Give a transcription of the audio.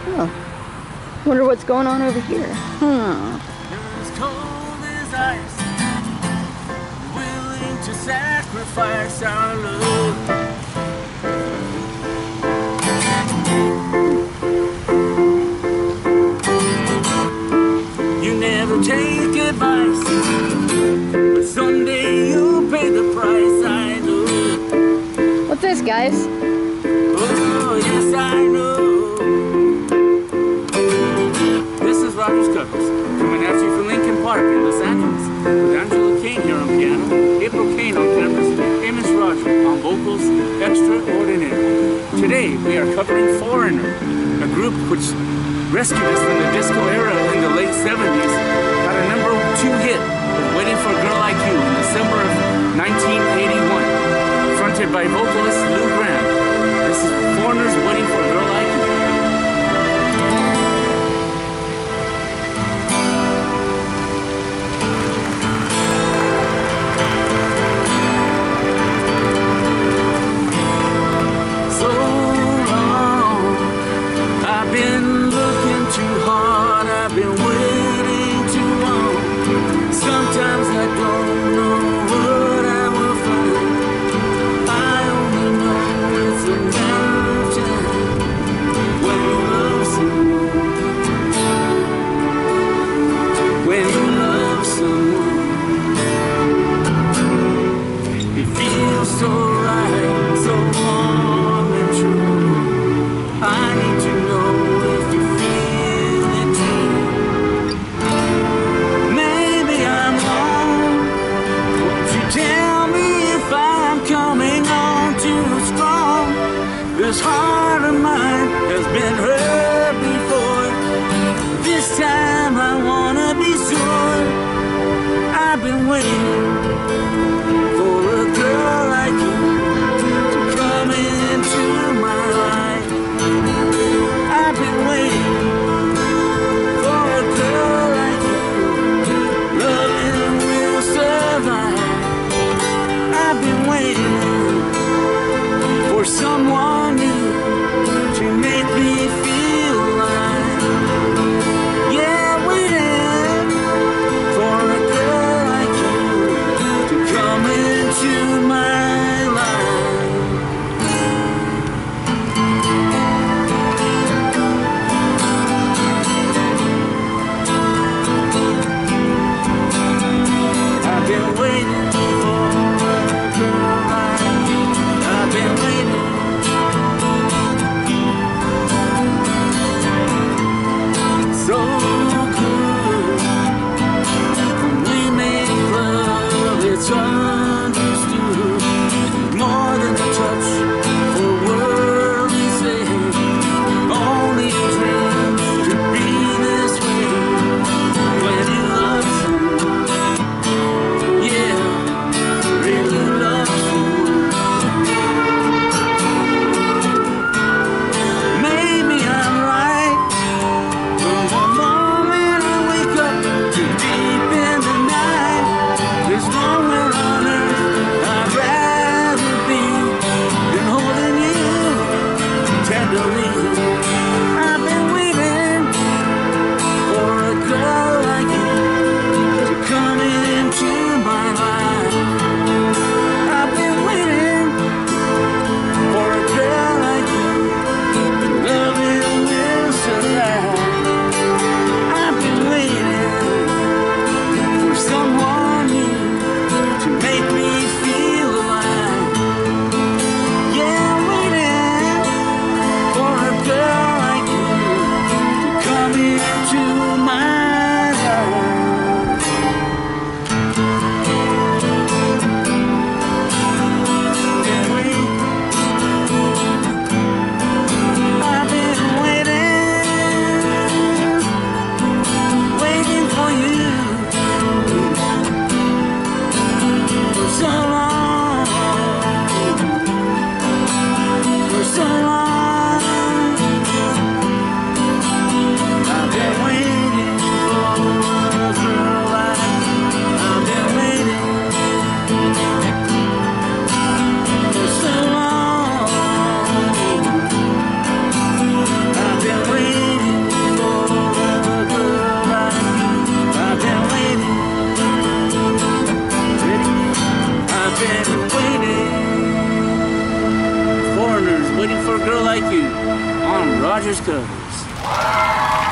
Oh. Wonder what's going on over here. As cold as ice, willing to sacrifice our love. You never take advice, but someday you'll pay the price, I know. What's this, guys? Oh, yes, I know. This is Rogers Cutters, coming at you from Linkin Park in Los Angeles, with Angela Kane here on piano, April Kane on cameras, Amos Rogers on vocals, Extraordinaire. Today we are covering Foreigner, a group which rescued us from the disco era in the late 70s, got a #2 hit with Waiting for a Girl Like You in December of 1981, fronted by vocalist Lou Graham. This is Foreigner's Waiting for a Girl Like You. So long, I've been looking too hard, I've been waiting too long. Sometimes I don't know what I will find. I only know it's a matter of time. like you on Rogers Covers.